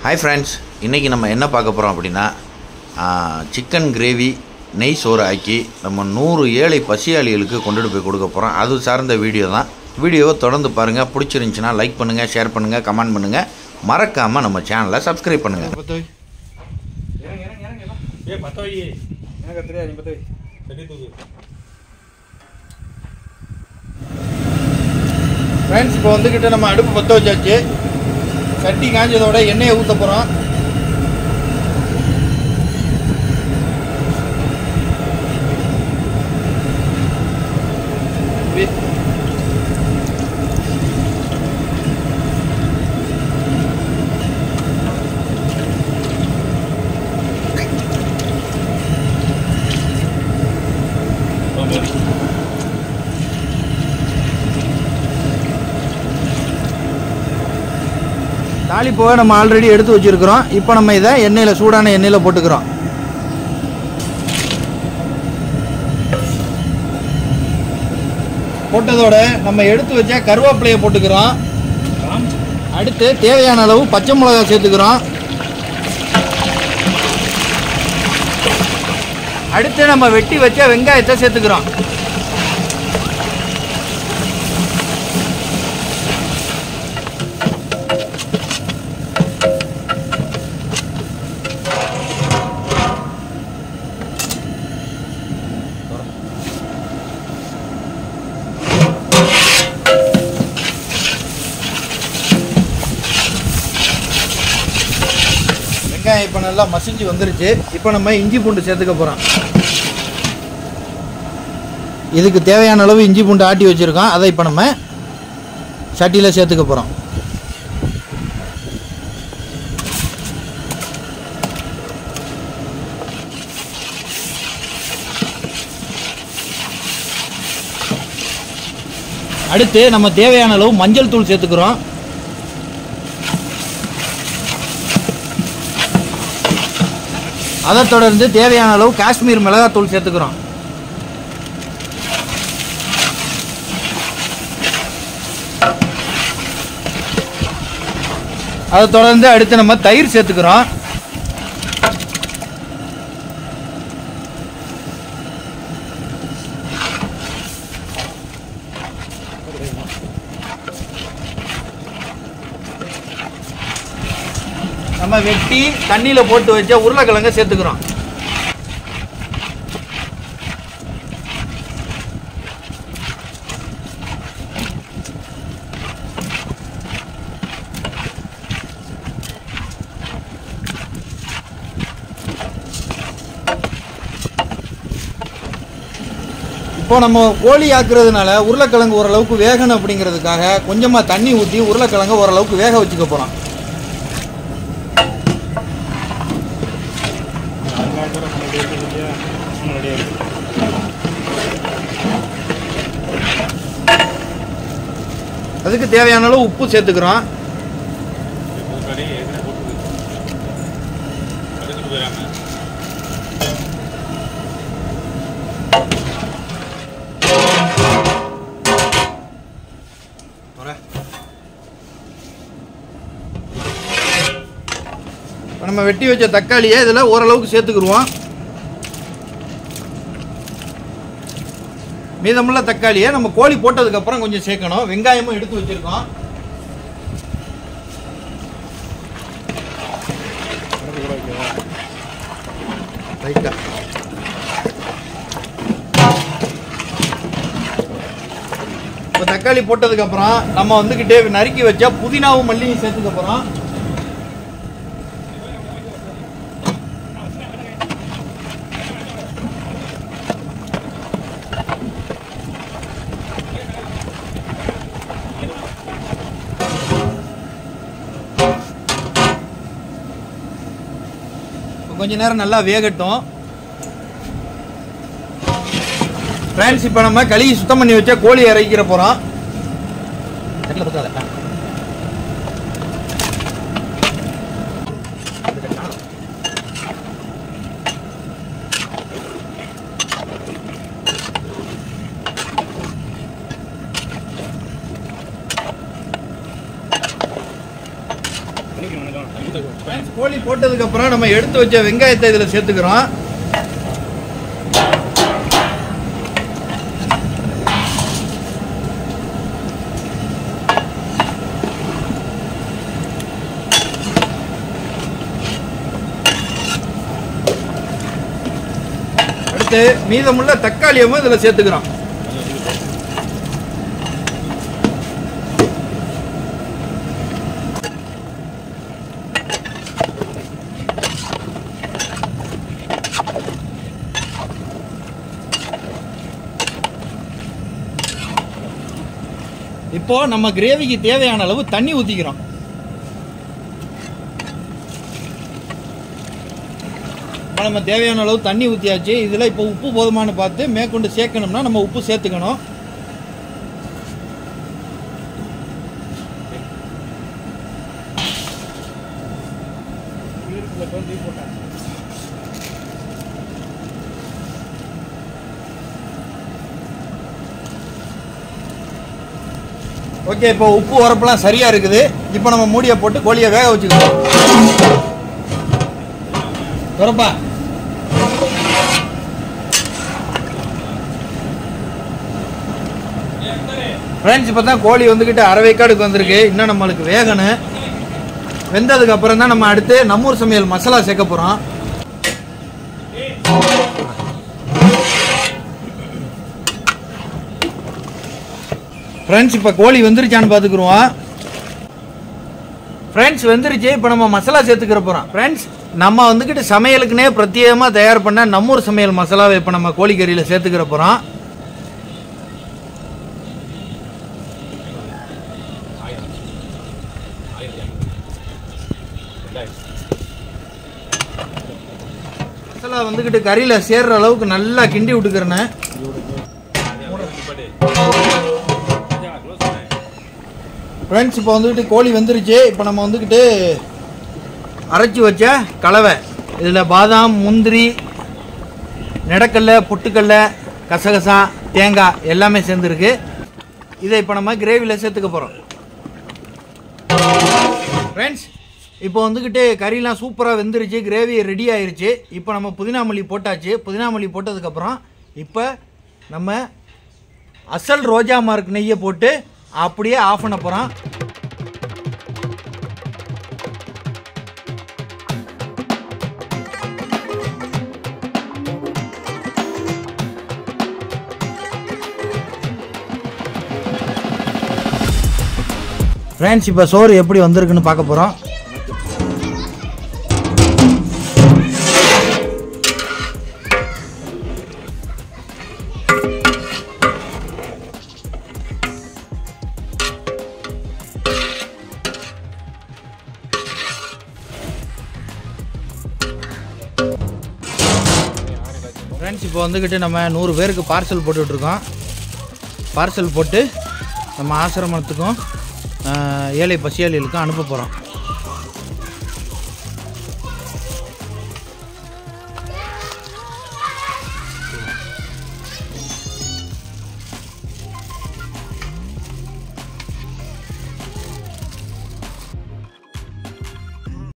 Hi friends, இன்றைக்கி நம்ம என்ன பார்க்க போகிறோம் அப்படின்னா சிக்கன் கிரேவி நெய் சோறு ஆக்கி நம்ம 100 ஏழை பசியாளிகளுக்கு கொண்டுட்டு போய் கொடுக்க போகிறோம். அது சார்ந்த வீடியோ தான். வீடியோவை தொடர்ந்து பாருங்கள். பிடிச்சிருந்துச்சின்னா லைக் பண்ணுங்கள், ஷேர் பண்ணுங்கள், கமெண்ட் பண்ணுங்கள். மறக்காமல் நம்ம சேனலை சப்ஸ்கிரைப் பண்ணுங்கள். ஃப்ரெண்ட்ஸ், இப்போ வந்துக்கிட்ட நம்ம அடுப்பு பற்ற வச்சாச்சு. சட்டி காஞ்சதோட எண்ணெயை ஊற்ற போகிறோம். தாளிப்போவை நம்ம ஆல்ரெடி எடுத்து வச்சுருக்கிறோம். இப்போ நம்ம இதை எண்ணெயில், சூடான எண்ணெயில் போட்டுக்கிறோம். போட்டதோட நம்ம எடுத்து வச்ச கருவேப்பிலையை போட்டுக்கிறோம். அடுத்து தேவையான அளவு பச்சை மிளகாய் சேர்த்துக்கிறோம். அடுத்து நம்ம வெட்டி வச்ச வெங்காயத்தை சேர்த்துக்கிறோம். வெங்காயம் இப்போ நல்லா மசிஞ்சு வந்துருச்சு. இப்போ நம்ம இஞ்சி பூண்டு சேர்த்துக்க போகிறோம். இதுக்கு தேவையான அளவு இஞ்சி பூண்டு ஆட்டி வச்சுருக்கோம். அதை இப்போ நம்ம சட்டியில் சேர்த்துக்க போகிறோம். அடுத்து நம்ம தேவையான அளவு மஞ்சள் தூள் சேர்த்துக்கிறோம். அதை தொடர்ந்து தேவையான அளவு காஷ்மீர் மிளகாத்தூள் சேர்த்துக்கிறோம். அதை தொடர்ந்து அடுத்து நம்ம தயிர் சேர்த்துக்கிறோம். நம்ம வெட்டி தண்ணியில் போட்டு வச்ச உருளைக்கிழங்க சேர்த்துக்கிறோம். இப்போ நம்ம கோழி ஆக்குறதுனால உருளைக்கிழங்கு ஓரளவுக்கு வேகணும். அப்படிங்கிறதுக்காக கொஞ்சமாக தண்ணி ஊற்றி உருளைக்கிழங்க ஓரளவுக்கு வேக வச்சுக்க போகிறோம். அதுக்கு தேவையான அளவு உப்பு சேர்த்துக்கிறோம். நம்ம வெட்டி வச்ச தக்காளியை இதில் ஓரளவுக்கு சேர்த்துக்கிடுவோம். மீதமுள்ள தக்காளியை நம்ம கோழி போட்டதுக்கப்புறம் கொஞ்சம் சேர்க்கணும். வெங்காயமும் எடுத்து வச்சிருக்கோம். இப்போ தக்காளி போட்டதுக்கப்புறம் நம்ம வந்துக்கிட்டே நறுக்கி வச்சா புதினாவும் மல்லியும் சேர்த்துக்க போகிறோம். கொஞ்ச நேரம் நல்லா வேகட்டும். ஃப்ரெண்ட்ஸ், இப்போ நம்ம கழுவி சுத்தம் பண்ணி வச்ச கோழி இறக்கிற போகிறோம். கோழி போட்டதுக்கப்புறம் நம்ம எடுத்து வச்ச வெங்காயத்தை இதில் சேர்த்துக்கிறோம். அடுத்து மீதமுள்ள தக்காளியமும் இதில் சேர்த்துக்கிறோம். இப்போ நம்ம கிரேவிக்கு தேவையான அளவு தண்ணி ஊற்றிக்கிறோம். இப்போ நம்ம தேவையான அளவு தண்ணி ஊற்றியாச்சு. இதில் இப்போ உப்பு போதுமானு பார்த்து மேற்கொண்டு சேர்க்கணும்னா நம்ம உப்பு சேர்த்துக்கணும். ஓகே, இப்போ உப்பு உரப்பெல்லாம் சரியா இருக்குது. இப்போ நம்ம மூடியை போட்டு கோழியை வேக வச்சுக்கலாம். துறப்பா ஃப்ரெண்ட்ஸ், இப்போ தான் கோழி வந்துக்கிட்டு அரை வேக்காடுக்கு வந்திருக்கு. இன்னும் நம்மளுக்கு வேகணும். வெந்ததுக்கு அப்புறம் தான் நம்ம அடுத்து நம்மூர் சமையல் மசாலா சேர்க்க போகிறோம். ஃப்ரெண்ட்ஸ், இப்போ கோழி வெந்துருச்சான்னு பார்த்துக்குருவோம். ஃப்ரெண்ட்ஸ், வெந்துருச்சு. இப்போ நம்ம மசாலா சேர்த்துக்கிற போகிறோம். ஃப்ரெண்ட்ஸ், நம்ம வந்துக்கிட்டு சமையலுக்குனே பிரத்யேகமாக தயார் பண்ண நம்மூர் சமையல் மசாலாவை இப்போ நம்ம கோழிக்கறியில் சேர்த்துக்கிற போகிறோம். மசாலா வந்துக்கிட்டு கறியில் சேர்ற அளவுக்கு நல்லா கிண்டி விட்டுக்கிறேன்னு. ஃப்ரெண்ட்ஸ், இப்போ வந்துக்கிட்டு கோழி வெந்துருச்சு. இப்போ நம்ம வந்துக்கிட்டு அரைச்சி வச்ச கலவை, இதில் பாதாம், முந்திரி, நெடக்கல்ல, பொட்டுக்கல்ல, கசகசா, தேங்காய் எல்லாமே சேர்ந்துருக்கு. இதை இப்போ நம்ம கிரேவியில் சேர்த்துக்க போகிறோம். ஃப்ரெண்ட்ஸ், இப்போ வந்துக்கிட்டு கறிலாம் சூப்பராக வெந்துருச்சு. கிரேவி ரெடி ஆயிருச்சு. இப்போ நம்ம புதினா மல்லி போட்டாச்சு. புதினா மல்லி போட்டதுக்கப்புறம் இப்போ நம்ம அசல் ரோஜா மார்க் நெய்யை போட்டு அப்படியே ஆஃப் பண்ண போகிறோம். ஃப்ரெண்ட்ஸ், இப்போ சோறு எப்படி வந்திருக்குன்னு பார்க்க போகிறோம். ஃப்ரெண்ட்ஸ், இப்போ வந்துக்கிட்டு நம்ம 100 பேருக்கு பார்சல் போட்டுட்ருக்கோம். பார்சல் போட்டு நம்ம ஆசிரமத்துக்கும் ஏழை பசியாளிகளுக்கும் அனுப்ப போகிறோம்.